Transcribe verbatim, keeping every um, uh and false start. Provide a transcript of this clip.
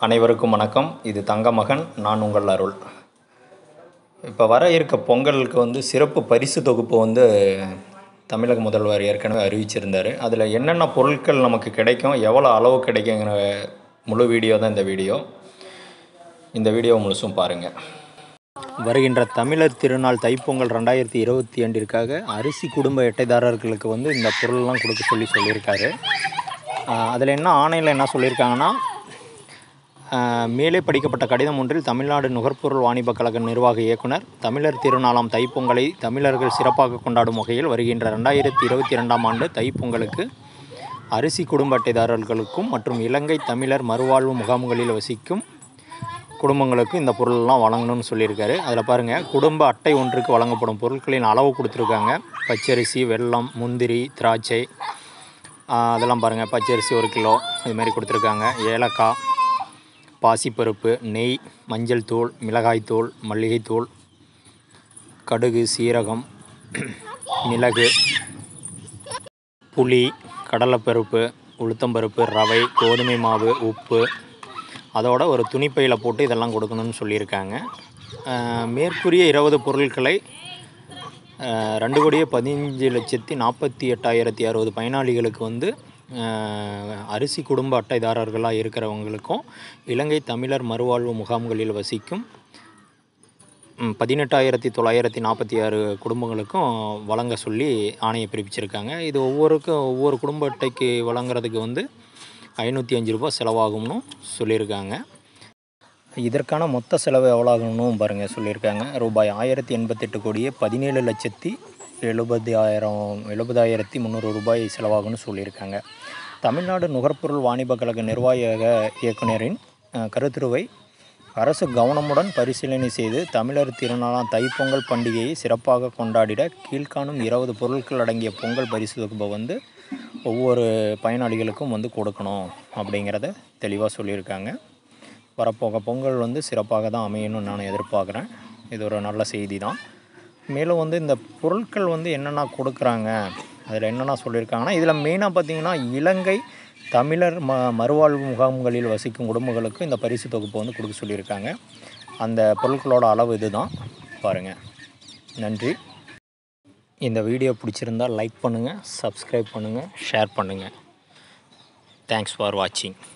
அனைவருக்கும் வணக்கம். இது தங்கமகன், நான் உங்கள் அருள். இப்போ வர இருக்க பொங்கலுக்கு வந்து சிறப்பு பரிசு தொகுப்பு வந்து தமிழக முதல்வர் ஏற்கனவே அறிவிச்சிருந்தார். அதில் என்னென்ன பொருட்கள் நமக்கு கிடைக்கும், எவ்வளோ அளவு கிடைக்குங்கிற முழு வீடியோ தான் இந்த வீடியோ. இந்த வீடியோ முழுசும் பாருங்கள். வருகின்ற தமிழர் திருநாள் தைப்பொங்கல் ரெண்டாயிரத்தி இருபத்தி ரெண்டிற்காக அரிசி குடும்ப அட்டைதாரர்களுக்கு வந்து இந்த பொருள்லாம் கொடுக்க சொல்லி சொல்லியிருக்காரு. அதில் என்ன ஆணையில் என்ன சொல்லியிருக்காங்கன்னா, மேலே படிக்கப்பட்ட கடிதம் ஒன்றில் தமிழ்நாடு நுகர்பொருள் வாணிப கழக நிர்வாக இயக்குனர் தமிழர் திருநாளாம் தைப்பொங்கலை தமிழர்கள் சிறப்பாக கொண்டாடும் வகையில் வருகின்ற ரெண்டாயிரத்தி இருபத்தி ரெண்டாம் ஆண்டு தைப்பொங்கலுக்கு அரிசி குடும்ப அட்டைதாரர்களுக்கும் மற்றும் இலங்கை தமிழர் மறுவாழ்வு முகாம்களில் வசிக்கும் குடும்பங்களுக்கு இந்த பொருளெலாம் வழங்கணும்னு சொல்லியிருக்காரு. அதில் பாருங்கள், குடும்ப அட்டை ஒன்றுக்கு வழங்கப்படும் பொருட்களின் அளவு கொடுத்துருக்காங்க. பச்சரிசி, வெல்லம், முந்திரி, திராட்சை, அதெல்லாம் பாருங்கள். பச்சரிசி ஒரு கிலோ இதுமாரி கொடுத்துருக்காங்க. ஏலக்காய், பாசிப்பருப்பு, நெய், மஞ்சள் தூள், மிளகாய்த்தூள், மல்லிகைத்தூள், கடுகு, சீரகம், மிளகு, புளி, கடலைப்பருப்பு, உளுத்தம்பருப்பு, ரவை, கோதுமை மாவு, உப்பு, அதோட ஒரு துணிப்பையில் போட்டு இதெல்லாம் கொடுக்கணும்னு சொல்லியிருக்காங்க. மேற்கூறிய இருபது பொருட்களை ரெண்டு கோடியே பதினஞ்சு லட்சத்தி நாற்பத்தி எட்டாயிரத்தி அறுபது பயனாளிகளுக்கு வந்து அரிசி குடும்ப அட்டைதாரர்களாக இருக்கிறவங்களுக்கும் இலங்கை தமிழர் மறுவாழ்வு முகாம்களில் வசிக்கும் பதினெட்டாயிரத்தி தொள்ளாயிரத்தி நாற்பத்தி ஆறு குடும்பங்களுக்கும் வழங்க சொல்லி ஆணையை பிறப்பிச்சிருக்காங்க. இது ஒவ்வொருக்கும் ஒவ்வொரு குடும்ப அட்டைக்கு வழங்குறதுக்கு வந்து ஐநூற்றி அஞ்சு ரூபா செலவாகும்னு சொல்லியிருக்காங்க. இதற்கான மொத்த செலவு எவ்வளோ ஆகணும்னு பாருங்கள் சொல்லியிருக்காங்க. ரூபாய் ஆயிரத்தி எண்பத்தெட்டு கோடியே பதினேழு லட்சத்தி எழுபதாயிரம் எழுபதாயிரத்தி முந்நூறு ரூபாய் செலவாகும்னு சொல்லியிருக்காங்க. தமிழ்நாடு நுகர்பொருள் வாணிப கழக நிர்வாக இயக்குனரின் கருத்துருவை அரசு கவனமுடன் பரிசீலனை செய்து தமிழர் திருநாளாம் தைப்பொங்கல் பண்டிகையை சிறப்பாக கொண்டாடிட கீழ்காணும் இருபது பொருட்கள் அடங்கிய பொங்கல் பரிசு தொகுப்பை வந்து ஒவ்வொரு பயனாளிகளுக்கும் வந்து கொடுக்கணும் அப்படிங்கிறத தெளிவாக சொல்லியிருக்காங்க. வரப்போக பொங்கல் வந்து சிறப்பாக தான் அமையணும்னு நான் எதிர்பார்க்குறேன். இது ஒரு நல்ல செய்தி தான். மேலும் வந்து இந்த பொருட்கள் வந்து என்னென்ன கொடுக்குறாங்க, அதில் என்னென்ன சொல்லியிருக்காங்கன்னா, இதில் மெயினாக பார்த்திங்கன்னா இலங்கை தமிழர் ம மறுவாழ்வு முகாம்களில் வசிக்கும் குடும்பங்களுக்கு இந்த பரிசு தொகுப்பு வந்து கொடுக்க சொல்லியிருக்காங்க. அந்த பொருட்களோட அளவு இது தான் பாருங்கள். நன்றி. இந்த வீடியோ பிடிச்சிருந்தால் லைக் பண்ணுங்கள், சப்ஸ்கிரைப் பண்ணுங்கள், ஷேர் பண்ணுங்கள். தேங்க்ஸ் ஃபார் வாட்சிங்.